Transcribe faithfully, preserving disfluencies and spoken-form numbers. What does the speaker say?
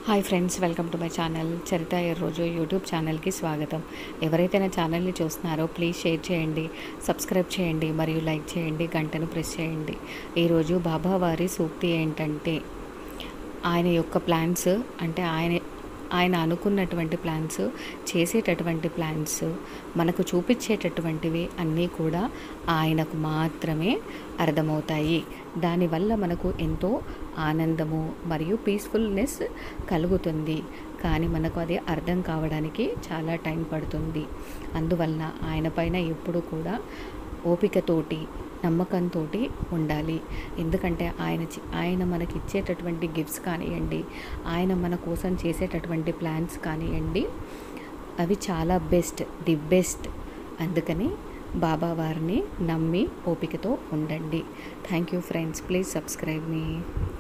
Hi friends, welcome to my channel Charitha ఈ రోజు YouTube ఛానల్కి స్వాగతం. ఎవరైతే నా ఛానల్ని చూస్తున్నారో ప్లీజ్ షేర్ చేయండి, సబ్స్క్రైబ్ చేయండి మరియు లైక్ చేయండి, గంటను ప్రెస్ చేయండి. ఈరోజు బాబా వారి సూక్తి ఏంటంటే, ఆయన యొక్క ప్లాన్స్ అంటే ఆయన ఆయన అనుకున్నటువంటి ప్లాన్స్, చేసేటటువంటి ప్లాన్స్, మనకు చూపించేటటువంటివి అన్నీ కూడా ఆయనకు మాత్రమే అర్థమవుతాయి. దానివల్ల మనకు ఎంతో ఆనందము మరియు పీస్ఫుల్నెస్ కలుగుతుంది. కానీ మనకు అది అర్థం కావడానికి చాలా టైం పడుతుంది. అందువలన ఆయన పైన ఎప్పుడు కూడా ఓపికతోటి, నమ్మకంతో ఉండాలి. ఎందుకంటే ఆయన ఆయన మనకి ఇచ్చేటటువంటి గిఫ్ట్స్ కానివ్వండి, ఆయన మన కోసం చేసేటటువంటి ప్లాన్స్ కానివ్వండి, అవి చాలా బెస్ట్, ది బెస్ట్. అందుకని బాబా వారిని నమ్మి ఓపికతో ఉండండి. Thank you friends, please subscribe me.